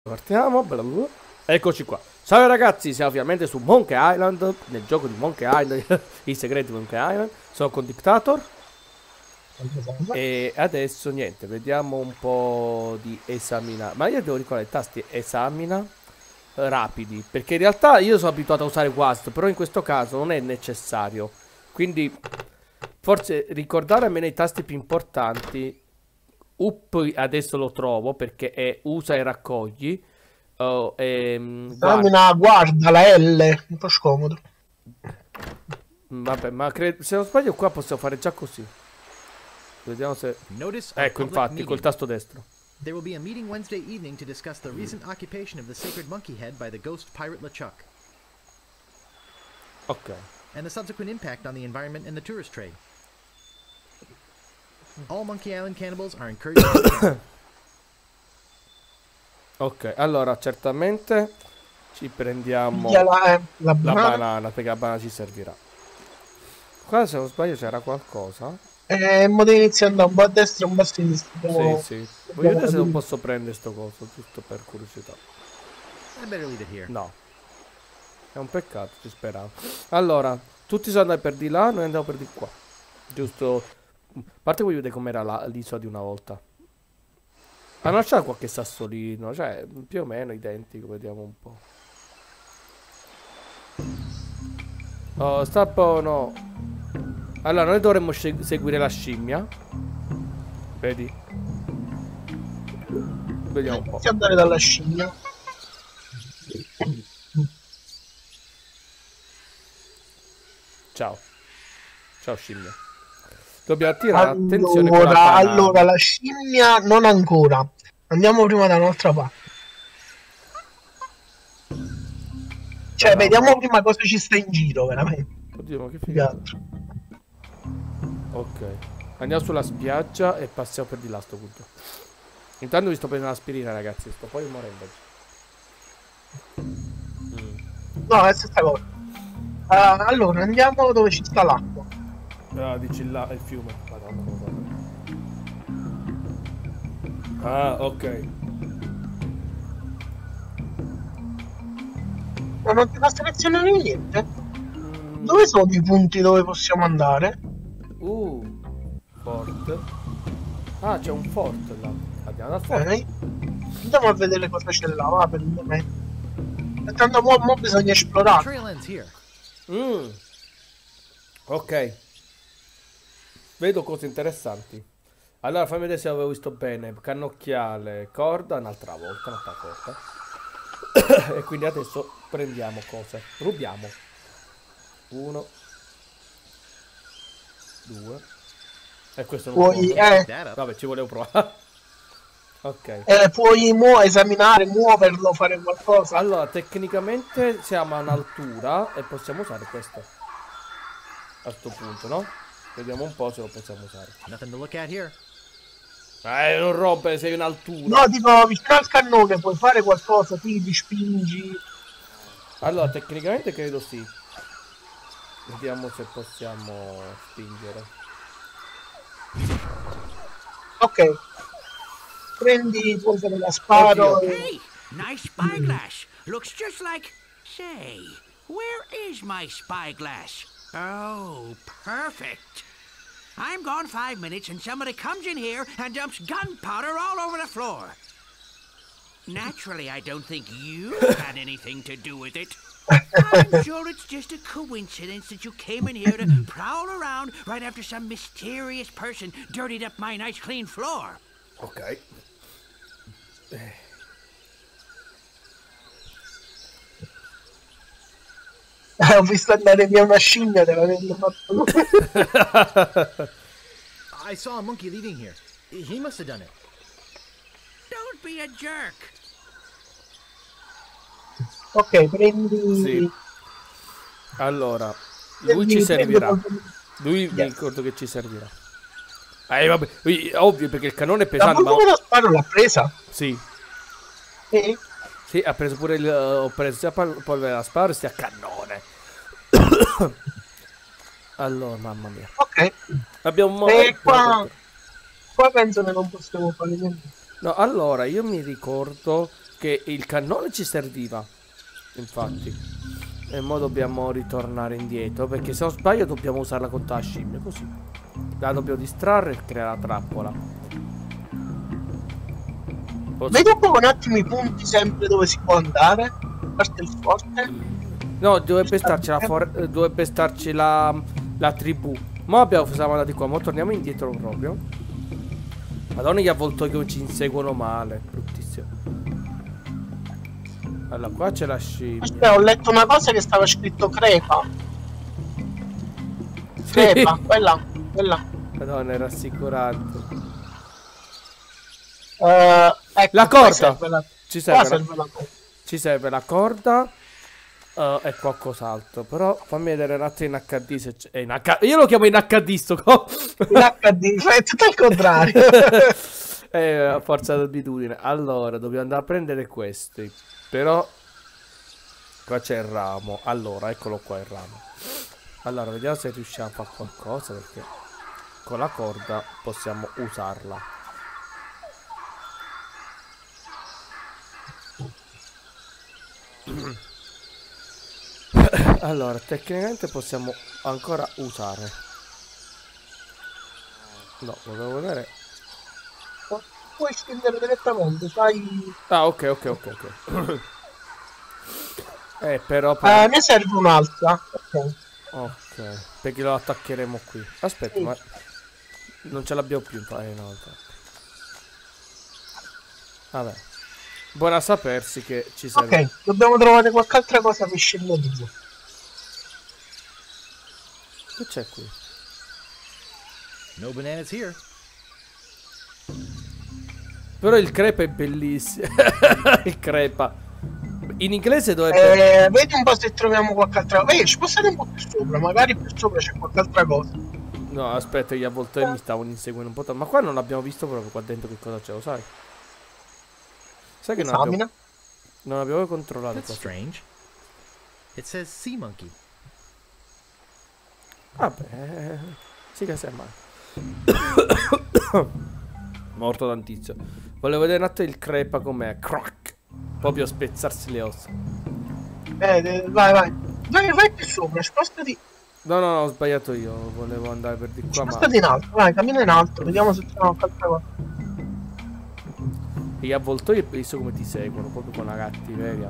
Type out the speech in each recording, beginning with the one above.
Partiamo, bla bla bla. Eccoci qua. Salve ragazzi, siamo finalmente su Monkey Island, nel gioco di Monkey Island, i segreti di Monkey Island. Sono con Dictator. E adesso niente, vediamo un po' di esaminare. Ma io devo ricordare i tasti esamina rapidi, perché in realtà io sono abituato a usare Wast, però in questo caso non è necessario. Quindi forse ricordare almeno i tasti più importanti. Up adesso lo trovo perché è usa e raccogli. Guarda. Guarda la L, un po' scomodo. Vabbè, ma se non sbaglio qua possiamo fare già così. Vediamo se... Ecco, infatti, col tasto destro. There will be a meeting Wednesday evening to discuss the recent occupation of the sacred monkey head by the ghost pirate LeChuck. Ok. And the subsequent impact on the environment and the tourist trade. All Monkey Island cannibals are encouraged to Ok, allora certamente ci prendiamo la banana, perché la banana ci servirà. Qua se non sbaglio c'era qualcosa. Mo devi iniziare da un po' a destra e un po' a sinistra. Sì, sì. Voglio vedere se non posso prendere sto coso, giusto per curiosità. No. È un peccato, ci speravo. Allora, tutti sono andati per di là, noi andiamo per di qua. Giusto. A parte voglio vedere com'era l'isola di una volta. Ma non c'è qualche sassolino, cioè più o meno identico, vediamo un po'. Oh, sta buono. Allora, noi dovremmo seguire la scimmia. Vedi? Vediamo un po'. Inizi andare dalla scimmia. Ciao. Ciao scimmia. Dobbiamo attirare attenzione con la banana. Allora, la scimmia non ancora. Andiamo prima da un'altra parte. Cioè, vediamo prima cosa ci sta in giro, veramente. Oddio, ma che figata. Ok. Andiamo sulla spiaggia e passiamo per di là a sto punto. Intanto vi sto prendendo l'aspirina, ragazzi. Sto poi morendo. No, è la stessa cosa. Allora, andiamo dove ci sta l'acqua. Ah, dici là, è il fiume. Madonna, ah, ok. Ma non ti fa selezionare niente? Dove sono i punti dove possiamo andare? Fort. Ah, c'è un fort là. Andiamo dal fort. Andiamo a vedere cosa c'è là, va, per il momento. E tanto mo bisogna esplorare. Ok. Vedo cose interessanti. Allora fammi vedere se avevo visto bene. Cannocchiale, corda, un'altra corda. E quindi adesso prendiamo cose. Rubiamo. 1 2. E questo non puoi, vabbè, ci volevo provare. Ok. Puoi esaminare, muoverlo, fare qualcosa. Allora, tecnicamente siamo a un'altura e possiamo usare questo. A sto punto, no? Vediamo un po' se lo possiamo usare. Nothing to look at here. Non rompere, sei in altura. No, dico, vicino al cannone puoi fare qualcosa, tiri, spingi. Allora, tecnicamente credo sì. Vediamo se possiamo spingere. Ok. Prendi cosa della sparo. Hey, nice spyglass. Looks just like... Say, where is my spyglass? Oh, perfect. I'm gone 5 minutes and somebody comes in here and dumps gunpowder all over the floor. Naturally, I don't think you had anything to do with it. I'm sure it's just a coincidence that you came in here to prowl around right after some mysterious person dirtied up my nice clean floor. Ok. Ho visto andare via una scimmia, te l'avevo fatto. I saw a monkey leaving here. He must have done it. Don't be a jerk. Ok, prendi... Sì. Allora, lui ci servirà. Lui mi ricordo che ci servirà. Vabbè, ovvio perché il cannone è pesante. Ma la sparo l'ha presa? Sì. Sì? Sì, ha preso pure il... Ho preso sia polvere da sparo sia cannone. Allora, mamma mia. Ok. Abbiamo... qua penso che non possiamo fare niente. No, allora, io mi ricordo che il cannone ci serviva, infatti. E ora dobbiamo ritornare indietro, perché se non sbaglio dobbiamo usarla contro la scimmia, così. La dobbiamo distrarre e creare la trappola. Vedi un po' un attimo i punti sempre dove si può andare, a parte il forte. No, dovrebbe starci la tribù. Ma siamo andati qua, ma torniamo indietro proprio. Madonna, gli avvoltoi che ci inseguono male, bruttissimo. Allora, qua c'è la scimmia. Aspetta, ho letto una cosa che stava scritto crepa. Crepa, quella. Madonna, è rassicurante. Ecco, La corda! Ci serve la corda e qualcos'altro. Però fammi vedere un attimo in HD se c'è. In HD. Io lo chiamo in HD sto in HD, fai tutto al contrario. Forza d'abitudine. Allora, dobbiamo andare a prendere questi. Però qua c'è il ramo. Allora, eccolo qua il ramo. Allora, vediamo se riusciamo a fare qualcosa, perché con la corda possiamo usarla. Allora, tecnicamente possiamo ancora usare. No, volevo vedere. Puoi scendere direttamente, fai... Ah, ok. Però... ne serve un'altra. Ok, perché lo attaccheremo qui. Aspetta, ma... non ce l'abbiamo più. No. Vabbè. Buona a sapersi che ci serve. Ok, dobbiamo trovare qualche altra cosa per scendere giù. Che c'è qui? No bananas here. Però il crepa è bellissimo. Il crepa. In inglese dovrebbe... vedi un po' se troviamo qualche altra cosa. Ci può stare un po' più sopra. Magari più sopra c'è qualche altra cosa. No, aspetta, gli avvoltoi mi stavano inseguendo un po'. Ma qua non l'abbiamo visto proprio qua dentro che cosa c'è, lo sai? Sai che non abbiamo controllato. That's strange. It says sea monkey. Vabbè, sì che sei male. Morto tantissimo. Volevo vedere un attimo il crepa com'è. Crack. Proprio spezzarsi le ossa. Vai più sopra, spostati. No, ho sbagliato io. Volevo andare per di qua. Spostati in alto, vai, cammina in alto. Vediamo se troviamo qualche altra cosa. E gli avvoltoi è visto come ti seguono, proprio con la cattiveria.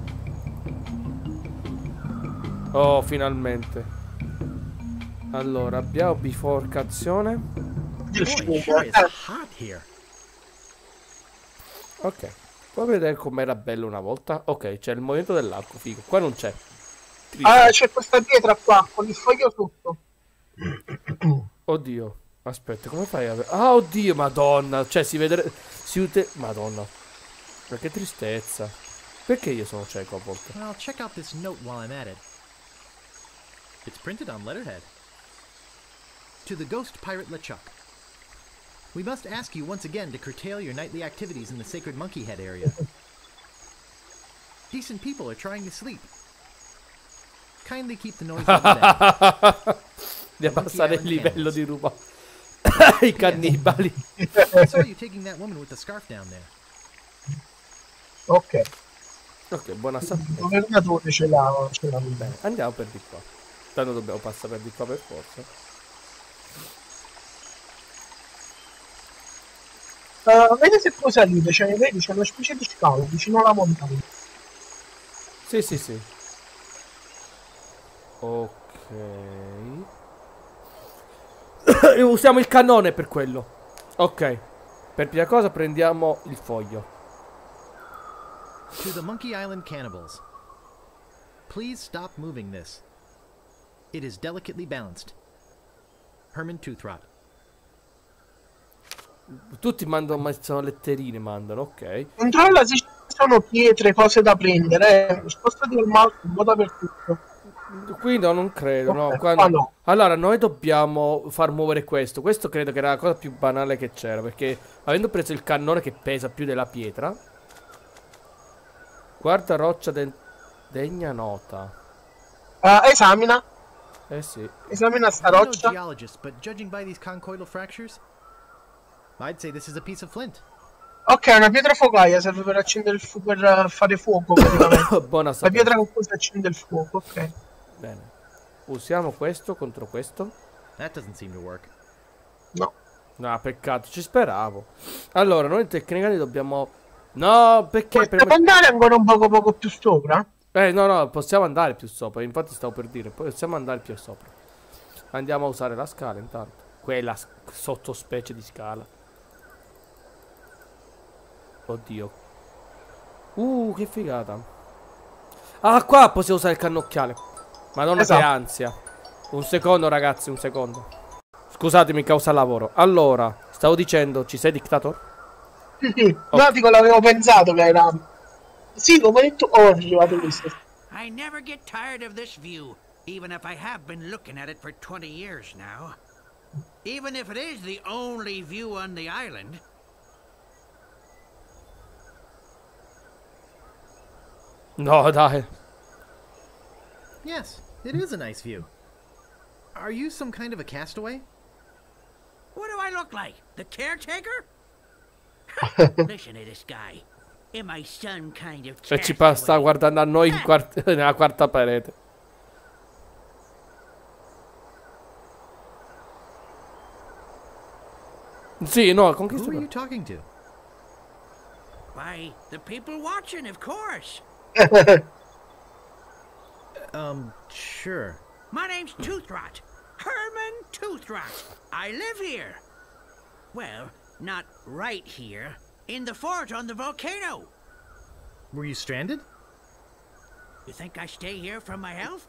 Oh, finalmente. Allora, abbiamo biforcazione. Ok. Puoi vedere com'era bello una volta? Ok, c'è il movimento dell'arco, figo. Qua non c'è. C'è questa pietra qua, con il foglio sotto. Oddio. Aspetta, come fai a... Ah, oddio, madonna. Cioè, si vede... Madonna. Ma che tristezza. Perché io sono cieco a volte? Well, check out this note while I'm at it. It's printed on letterhead. To the ghost pirate LeChuck. We must ask you once again to curtail your nightly activities in the sacred monkey head area. Decent people are trying to sleep. Kindly keep the noise level down. Di abbassare il livello di ruba. I cannibali. I saw you taking that woman with the scarf down there. Ok, buona sapere. il governatore ce l'ha. Bene, andiamo per di qua. Tanto dobbiamo passare per di qua per forza. Vedi se puoi salire, vedi c'è una specie di scalo vicino alla montagna. Sì. Ok. Usiamo il cannone per quello. Ok. Per prima cosa prendiamo il foglio. To the Monkey Island cannibals. Please stop moving this. It is delicately balanced. Herman Toothrot. Tutti mandano, ma sono letterine, mandano, ok. Controlla se ci sono pietre, cose da prendere. Spostati il mouse un po' dappertutto. Qui no, non credo, Okay, no, qua no. no. Allora, noi dobbiamo far muovere questo. Questo credo che era la cosa più banale che c'era, perché avendo preso il cannone che pesa più della pietra. Guarda roccia degna nota. Esamina. Sì. Esamina sta I'm no roccia. geologist, but judging by these conchoidal fractures, I'd say this is a piece of flint. Ok, una pietra focaia serve per accendere il fuoco, per fare fuoco praticamente. Buona La sapere. pietra con cui si accende il fuoco, ok. Bene. Usiamo questo contro questo. That doesn't seem to work. No. No, peccato, ci speravo. Allora, noi tecnicamente dobbiamo... No, perché? Possiamo andare ancora un poco più sopra? No, possiamo andare più sopra. Infatti stavo per dire, possiamo andare più sopra. Andiamo a usare la scala intanto. Quella sottospecie di scala. Oddio. Che figata. Ah, qua possiamo usare il cannocchiale. Madonna, esatto. che ansia. Un secondo, ragazzi, un secondo. Scusatemi, causa lavoro. Allora, stavo dicendo, ci sei dictator? Sì, sì. No, dico, l'avevo pensato che era... Sì, come hai detto... Oh, è arrivato questo. I never get tired of this view, even if I have been looking at it for 20 years now. Even if it is the only view on the island. No, dai. Yes, it is a nice view. Are you some kind of a castaway? What do I look like? The caretaker? Listen to this guy. Am I some kind of Cioè, sta guardando a noi nella quarta parete. Sì, no, con chi Who are you sto? talking to? Why, the people watching, of course. Sure. My name's Toothrot. Herman Toothrot. I live here. Well, not right here. In the fort on the volcano. Were you stranded? You think I stay here for my health?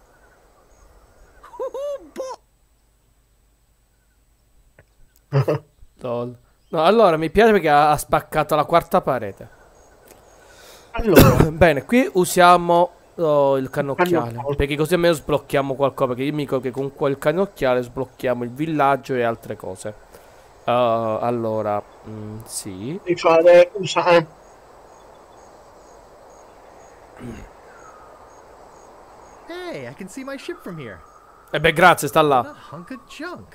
Lol. No, allora mi piace perché ha spaccato la quarta parete. Allora, Bene, qui usiamo il cannocchiale. Cannocchiale. Perché così almeno sblocchiamo qualcosa. Perché io mi dico che con quel cannocchiale sblocchiamo il villaggio e altre cose. Allora, sì. devi fare... Hey, I can see my ship from here. E beh, grazie, sta What là. a hunk of junk.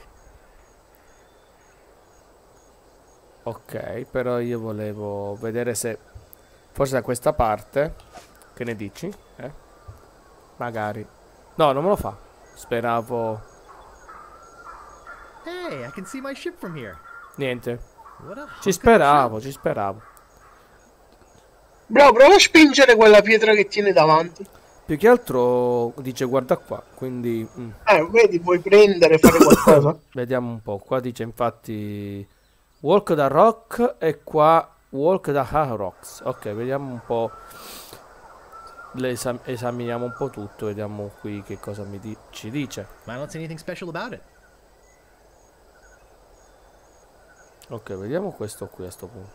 Ok, però io volevo vedere se... Forse da questa parte. Che ne dici? Magari. No, non me lo fa. Speravo... Hey, I can see my ship from here. Niente. What a hunk Ci of speravo, junk. ci speravo. Bro, prova a spingere quella pietra che tiene davanti. Più che altro dice guarda qua, quindi... Vedi, puoi prendere e fare qualcosa. Vediamo un po'. Qua dice infatti... Walk the rock e qua walk the rocks. Ok, vediamo un po'. Esaminiamo un po' tutto. Vediamo qui che cosa ci dice. I don't see anything special about it. Ok, vediamo questo qui a sto punto.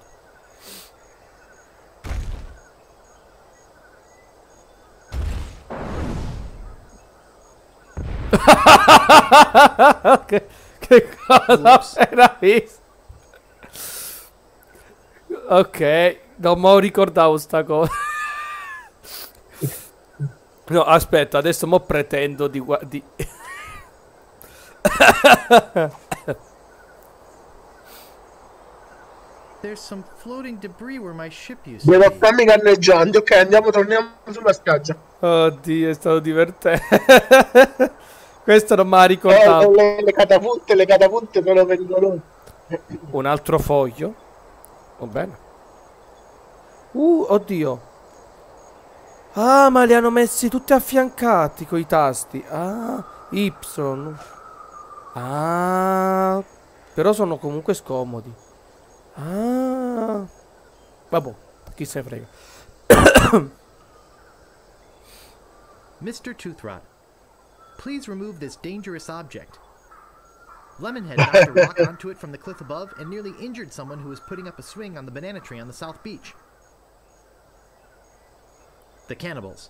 che cosa era visto? Ok, non me lo ricordavo sta cosa. No, aspetta, adesso mo pretendo di There's some floating debris where my ship used to Devo be. farmi canneggianti. Ok, torniamo sulla spiaggia. Oddio, è stato divertente. Questo non me la ricordavo. Le catapulte sono pericolose. Un altro foglio. Va bene. Oddio. Ah, ma li hanno messi tutti affiancati coi tasti. Ah, Y. Ah, però sono comunque scomodi. Ah, vabbè, chi se ne frega. Mr. Toothrot, please remove this dangerous object. Lemonhead knocked a rock onto it from the cliff above and nearly injured someone who was putting up a swing on the banana tree on the south beach. The cannibals.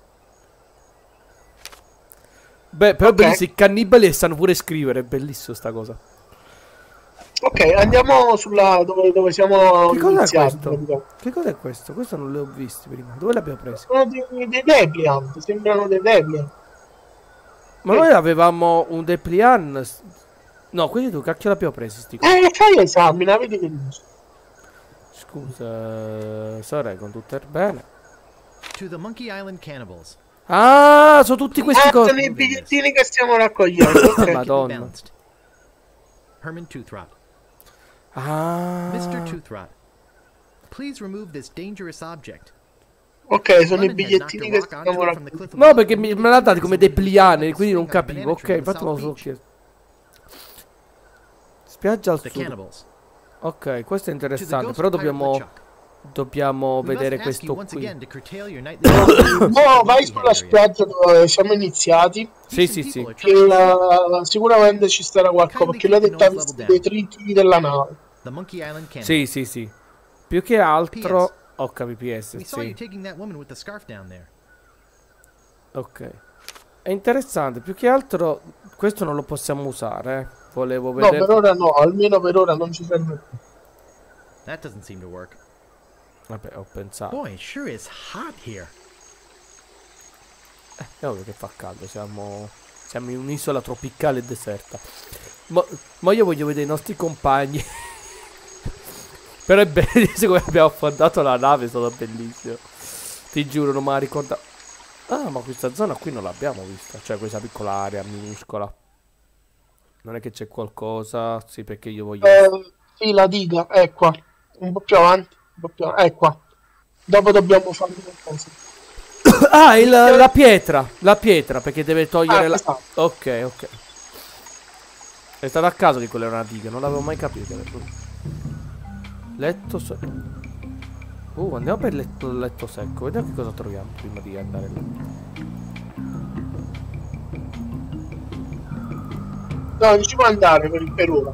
Beh, però Ok. bellissimi, i cannibali sanno pure scrivere, è bellissimo sta cosa. Ok, andiamo sulla dove siamo Che cos'è iniziati. questo? praticamente. Che cos'è questo? Questo non l'ho visto prima. Dove l'abbiamo preso? Sono dei Depliant, sembrano dei Depliant. Ma noi avevamo un Depliant. No, quindi tu cacchio l'abbiamo preso sti cosi? Fai esamina, vedi che dici. Scusa, Saregon, tutto è bene? To the Monkey Island cannibals. Ah, sono tutti questi Sono cosi. i bigliettini che stiamo raccogliendo. Ok. Madonna. Balanced. Herman Toothrot. Ah. Mr. Toothrot, please remove this dangerous object. Ok, sono i Lemonhead bigliettini che knocked a rock stiamo onto it from the raccogliendo. cliff of No, perché me Monkey l'ha dati come dei Island. pliani, quindi non Swing on a capivo. banana Ok, tree in the infatti me lo South sono Beach. chiesto. Spiaggia al The sud. cannibals. Ok, questo è To the interessante, ghost però pirate dobbiamo LeChuck. We vedere must ask you questo once qui. again to curtail your nightly activities. No, vai sulla spiaggia dove siamo iniziati. Sì, sì, sì. Che sicuramente ci sarà qualcosa. Perché lui ha detto ha visto i detriti della nave. The Monkey Island cannibals. Sì, sì, sì. Più che altro... PS. Ok, PPS, We saw you sì. taking that woman with the scarf down there. Ok. È interessante, più che altro questo non lo possiamo usare, eh. Volevo No, vedere... per ora no, almeno per ora non ci serve più. That doesn't seem to work. Vabbè, ho pensato. Boy, it sure is hot here. È ovvio che fa caldo, siamo in un'isola tropicale e deserta. Ma io voglio vedere i nostri compagni. Però è bellissimo come abbiamo affondato la nave, è stato bellissimo. Ti giuro, non me la ricorda. Ah, ma questa zona qui non l'abbiamo vista. Cioè questa piccola area minuscola. Non è che c'è qualcosa. Sì, perché io voglio... Sì, la diga, è qua. Un po' più avanti, un po' più avanti. È qua. Dopo dobbiamo fare qualcosa. Ah, la pietra. La pietra, perché deve togliere la... esatto. Ok, ok. È stato a caso che quella era una diga, non l'avevo mai capito. Letto secco. Andiamo per il letto secco. Vediamo che cosa troviamo prima di andare là. No, non ci può andare per ora.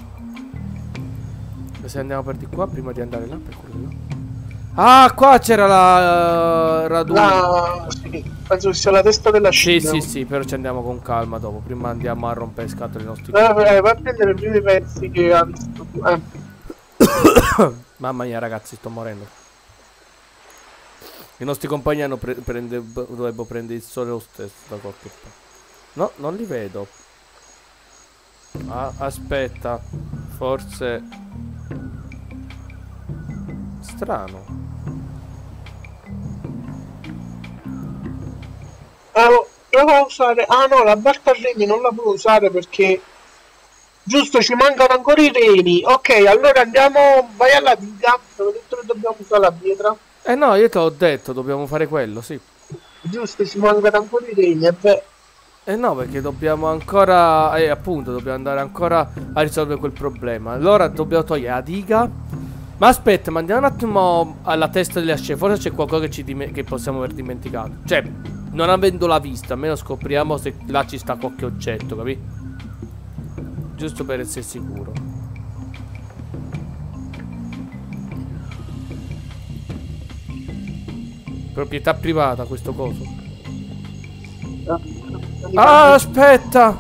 E se andiamo per di qua prima di andare là, per curiosità. Ah, qua c'era la raduna. Sì, penso che sia la testa della Sì, scia. sì, sì, però ci andiamo con calma dopo. Prima andiamo a rompere le scatole ai nostri... Vai a prendere i primi pezzi che ha visto. Mamma mia, ragazzi, sto morendo. I nostri compagni hanno dovrebbero prendere il sole lo stesso da qualche parte. No, non li vedo. Ah, aspetta. Forse... Strano. Prova a usare... Ah no, la barca a remi non la può usare perché... Giusto, ci mancano ancora i remi. Ok, allora andiamo... Vai alla diga. Avevo detto che dobbiamo usare la pietra. Eh no, io te l'ho detto, dobbiamo fare quello, sì. Giusto, ci mancano ancora i remi. E beh... Eh no, perché dobbiamo ancora... appunto, dobbiamo andare ancora a risolvere quel problema. Allora dobbiamo togliere la diga. Ma aspetta, ma andiamo un attimo alla testa delle ascelle. Forse c'è qualcosa che possiamo aver dimenticato. Cioè, non avendola vista, almeno scopriamo se là ci sta qualche oggetto, capì? Giusto per essere sicuro. Proprietà privata questo coso. Ah, aspetta!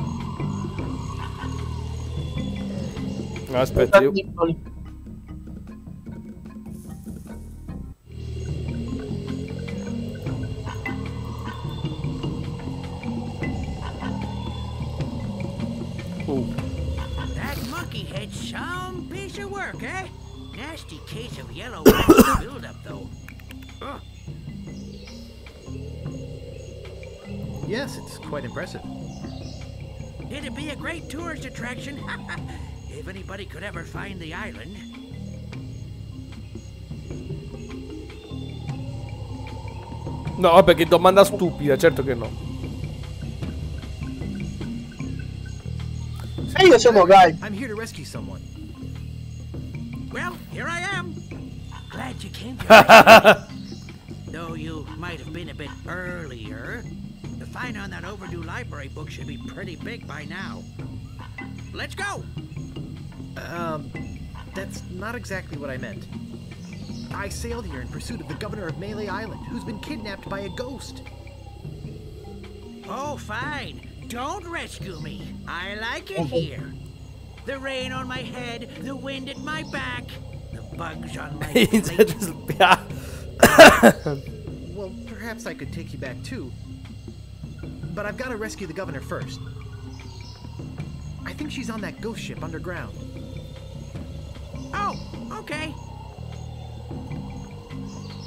Aspetta, io... That monkey head's some piece of work, eh? Nasty case of yellow wax buildup, though. Ugh. Yes, it's quite impressive. It'd be a great tourist attraction if anybody could ever find the island. No, vabbè, che domanda stupida, certo che no. E io sono Guy. I'm here to rescue someone. Well, here I am. Glad you came to me. Though you might have been a bit earlier. The fine on that overdue library book should be pretty big by now. Let's go! That's not exactly what I meant. I sailed here in pursuit of the governor of Melee Island, who's been kidnapped by a ghost. Oh, fine. Don't rescue me. I like it here. The rain on my head, the wind at my back, the bugs on my plate. Well, perhaps I could take you back too. But I've got to rescue the governor first. I think she's on that ghost ship underground. Oh, okay.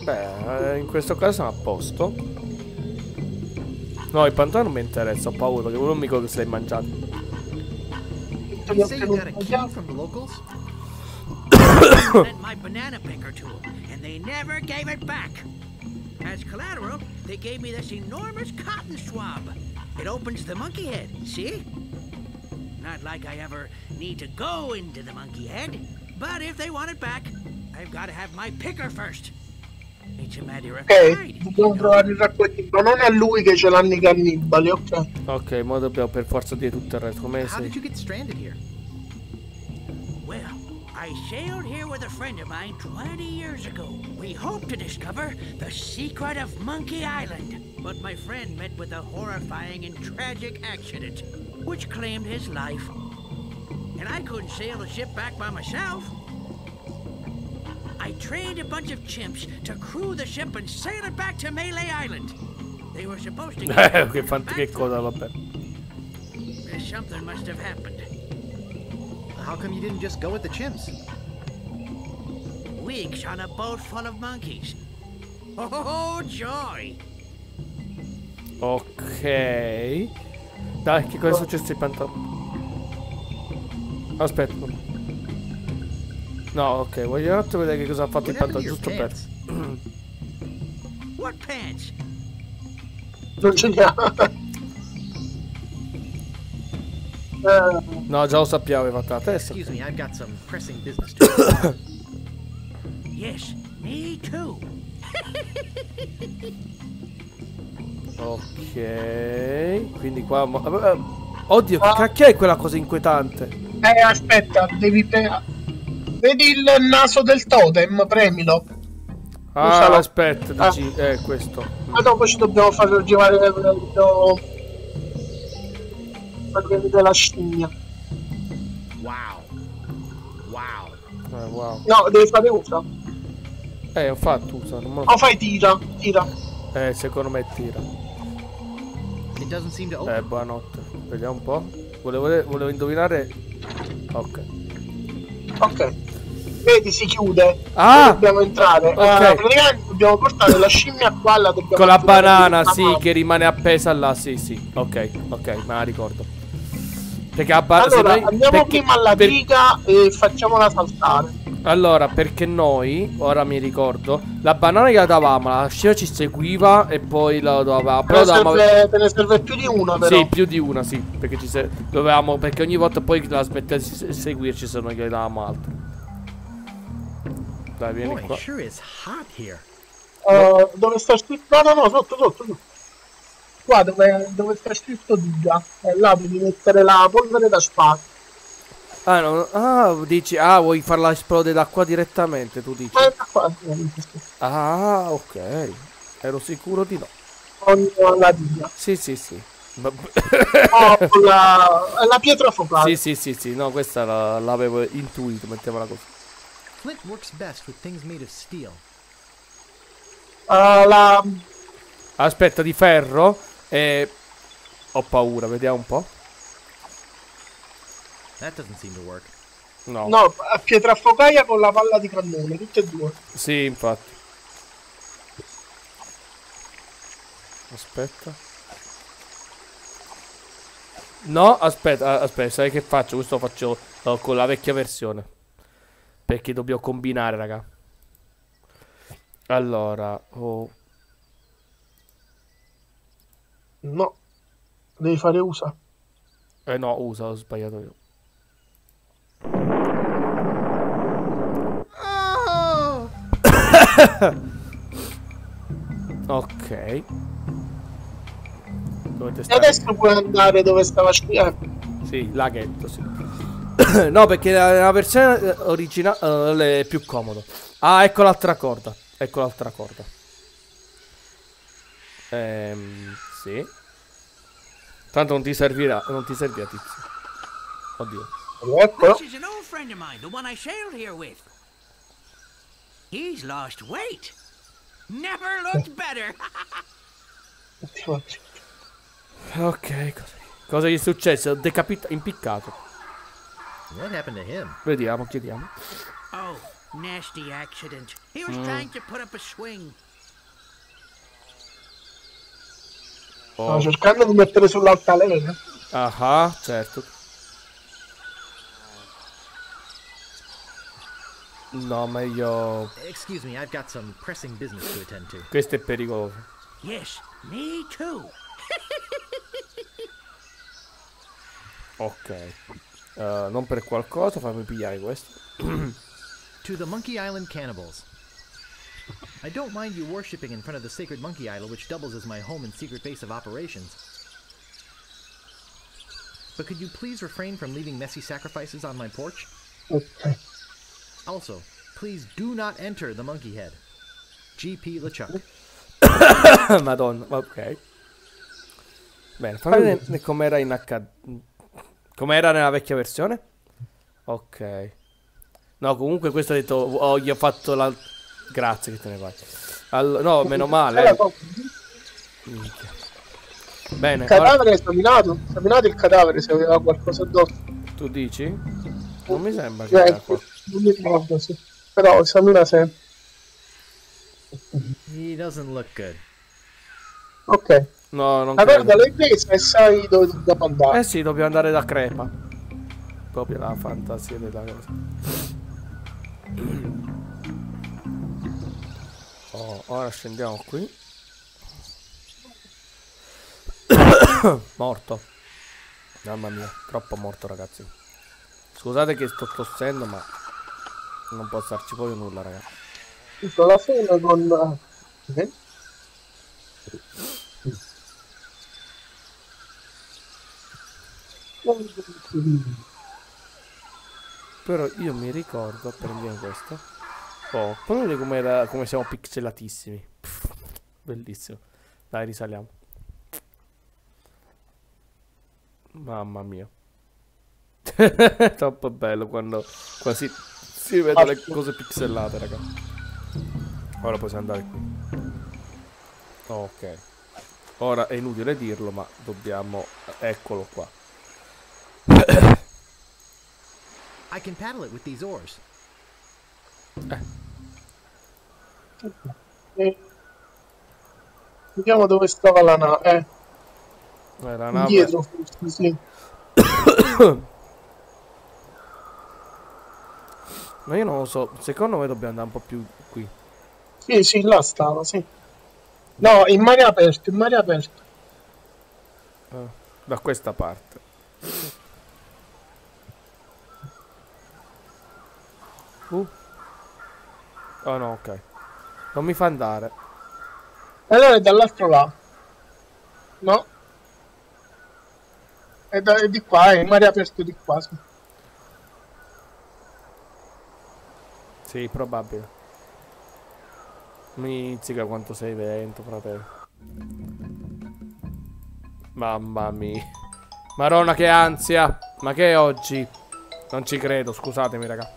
In questo caso sono a posto. No, il pantano non mi interessa, ho paura perché non mi ricordo che se l'hai mangiato. You say you got a key from the locals? Lent my banana picker to them, and they never gave it back. As collateral, they gave me this enormous cotton swab. It opens the monkey head, see? Not like I ever need to go into the monkey head, but if they want it back, I've got to have my picker first. It's a matter of pride. Dobbiamo trovare il raccoglino. Non è lui che ce l'hanno i cannibali, ok? Ok, ma dobbiamo per forza dire tutto il resto. Come How did sei? you get stranded here? Well, I sailed here with a friend of mine 20 years ago. We hoped to discover the secret of Monkey Island, but my friend met with a horrifying and tragic accident, which claimed his life. And I couldn't sail the ship back by myself. I trained a bunch of chimps to crew the ship and sail it back to Melee Island. They were supposed to get che cosa, vabbè. Something must have happened. How come you didn't just go with the chimps? Weeks on a boat full of monkeys. Oh, joy! Ok. Dai, che cosa è successo ai pantaloni? Aspetta. No, ok, voglio un attimo vedere che cosa ha fatto il pantalone, giusto per... What pants? Non ce ne ha. No, già lo sappiamo, aveva fatto la testa. Excuse me, I've got some pressing business to do. Yes, me too. Ok, quindi qua... Oddio, che cacchio è quella cosa inquietante? Aspetta, devi... Vedi il naso del totem, premilo. Ah, Usalo. aspetta, dici... questo. Ma dopo ci dobbiamo far arrivare la scimmia. Wow. Wow. Wow. No, devi fare usa. Ho fatto usa, non me lo... O fai tira. secondo me tira. It doesn't seem to open. Buonanotte. Vediamo un po'. Volevo indovinare... Ok. Ok. Vedi, si chiude. Ah! Dobbiamo entrare. Ok. Praticamente dobbiamo portare la scimmia qua. La dobbiamo Con la tirare banana, con sì, mano. che rimane appesa là, sì. Ok, me la ricordo. Perché allora, andiamo prima alla diga e facciamola saltare. Allora, perché noi, ora mi ricordo, la banana che la davamo, la scia ci seguiva e poi la dovevamo... Te ne serve più di una, però. Sì, più di una, sì, perché dovevamo, perché ogni volta poi la smetteva di seguirci se noi gli davamo altro. Dai, vieni Boy, qua. it sure is hot here. Dove sta scritto? No, sotto. Qua dove sta scritto diga. Là devi mettere la polvere da spada. Ah, no, dici, vuoi farla esplodere da qua direttamente, tu dici? Da qua. Ah, ok. Ero sicuro di no. Con la diga. Sì. Con la pietra focale. Sì, no, questa l'avevo intuito, mettiamola così. Flint works best with things made of steel. Aspetta, di ferro e... Ho paura, vediamo un po'. That doesn't seem to work. No, a pietra focaia con la palla di cannone, tutte e due. Sì, infatti. Aspetta. No, aspetta, sai che faccio? Questo lo faccio con la vecchia versione. Perché dobbiamo combinare, raga. Allora, No, devi fare usa. no, usa, ho sbagliato io. Ok. Dovete E stare. adesso puoi andare dove stava scrivendo. Sì, laghetto, sì. No, perché la versione originale è più comodo. Ah, ecco l'altra corda. Sì. Tanto non ti servirà, tizio. Oddio. Ecco. This is an old friend of mine, the one I sailed here with. He's lost weight. Never looked better. Ok, cosa gli è successo? Impiccato. What happened to him? Vediamo, chiediamo. Oh, Nasty accident. He was trying to put up a swing. Stavo cercando di mettere sull'altalena. Ah, certo. No, ma io... Excuse me, I've got some pressing business to attend to. Questo è pericoloso. Yes, me too. Ok. Non per qualcosa, fammi pigliare questo. To the Monkey Island cannibals. I don't mind you worshipping in front of the sacred monkey idol, which doubles as my home and secret base of operations. But could you please refrain from leaving messy sacrifices on my porch? Ok. Also, please do not enter the monkey head. G.P. LeChuck. Madonna, ok. Bene, fammi vedere com'era in HD. Com'era nella vecchia versione? Ok. No, comunque questo ha detto... Oh, gli ho fatto la... Grazie che te ne vai. No, meno male. Minchia. Bene. Il cadavere è esaminato? Esaminato il cadavere se aveva qualcosa addosso. Tu dici? Non mi sembra che era qua. Non mi ricordo, sì. Però esamina sempre. He doesn't look good. Ok. No, non guarda credo. l'hai presa e sai dove dobbiamo andare. Eh sì, dobbiamo andare da Crepa. Proprio la fantasia della cosa. Oh, ora scendiamo qui. Morto. Mamma mia, troppo morto, ragazzi. Scusate che sto tossendo, ma non posso starci poi nulla, ragazzi. La fine con... Però io mi ricordo, prendiamo questo. Oh, poi vedete come siamo pixelatissimi. Pff, bellissimo. Dai, risaliamo. Mamma mia. Troppo bello quando quasi si vedono le cose pixelate, raga. Ora possiamo andare qui. Ok. Ora è inutile dirlo, ma dobbiamo... Eccolo qua. I can paddle it with these oars. Vediamo dove stava la nave. La nave... Dietro, forse, sì. Ma io non lo so, secondo me dobbiamo andare un po' più qui. Sì, sì, là stava, sì. No, in mare aperto, in mare aperto. Da questa parte. Oh no, ok. Non mi fa andare. Allora è dall'altro lato. No? È di qua, è in mare aperto di qua, sì. Sì, probabile. Mizzica quanto sei lento, fratello. Mamma mia. Maronna che ansia. Ma che è oggi? Non ci credo, scusatemi raga.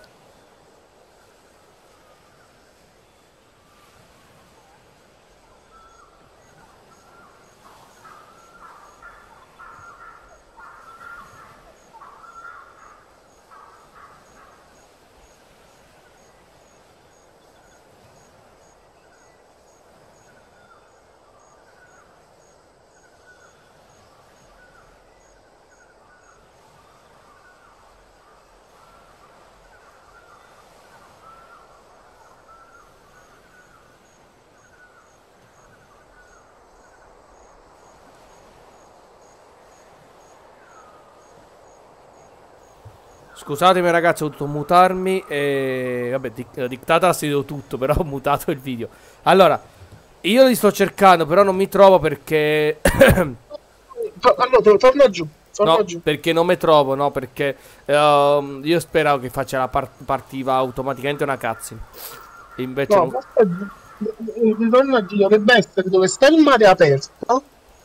Scusatemi ragazzi, ho dovuto mutarmi e... Vabbè, dictata si devo tutto, però ho mutato il video. Allora, io li sto cercando, però non mi trovo perché... Allora, torna giù. Torna giù. Perché non mi trovo, no, perché io speravo che faccia la partiva automaticamente una cutscene. E invece no, torna giù, dovrebbe essere dove sta il mare aperto.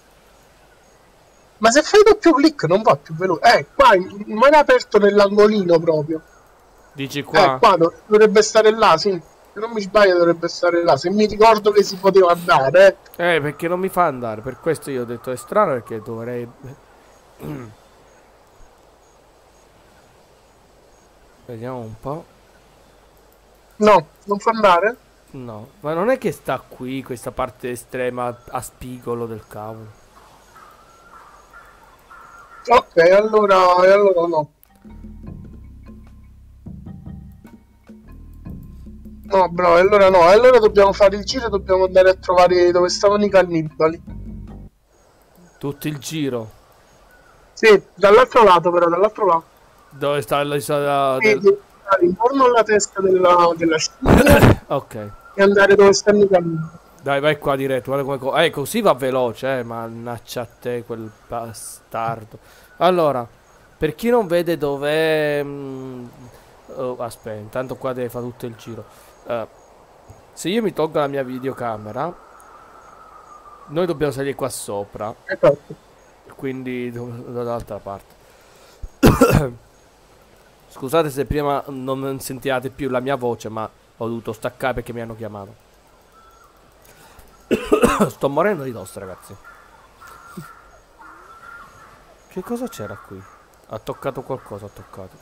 Ma se fai doppio clic non va più veloce. Qua il mare aperto nell'angolino proprio. Dici qua? Qua dovrebbe stare là, sì. Se non mi sbaglio dovrebbe stare là. Se mi ricordo che si poteva andare. Perché non mi fa andare. Per questo io ho detto è strano perché dovrei... Vediamo un po'. No, non fa andare? No, ma non è che sta qui, questa parte estrema a spigolo del cavolo. Ok, allora no. No, bro, allora no. Allora dobbiamo fare il giro e dobbiamo andare a trovare dove stavano i cannibali. Tutto il giro. Sì, dall'altro lato però, dall'altro lato. Dove sta l'isola Sì, del... intorno alla testa della scimmia Ok. e andare dove stanno i cannibali. Dai, vai qua diretto, guarda come... così va veloce, mannaggia a te, quel bastardo. Allora, per chi non vede dov'è... oh, aspetta, intanto qua deve fare tutto il giro. Se io mi tolgo la mia videocamera, noi dobbiamo salire qua sopra. Esatto. Quindi dall'altra parte. Scusate se prima non sentivate più la mia voce, ma ho dovuto staccare perché mi hanno chiamato. Sto morendo di tosse, ragazzi. Che cosa c'era qui? Ha toccato qualcosa, ha toccato.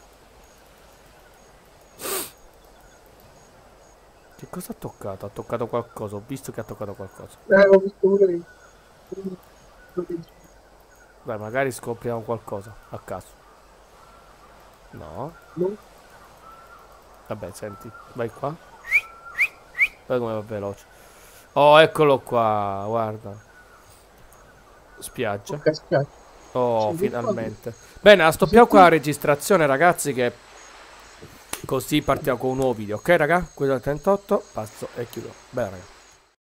Che cosa ha toccato? Ha toccato qualcosa, ho visto che ha toccato qualcosa. L'ho visto pure io. Dai, magari scopriamo qualcosa a caso. No. No? Vabbè, senti, vai qua. Guarda come va veloce. Oh, eccolo qua, guarda. Spiaggia. Ok, spiace. Oh, finalmente. Bene, la stoppiamo qua la registrazione, ragazzi, che così partiamo con un nuovo video. Ok, raga? Questo è il 38, passo e chiudo. Bene, raga.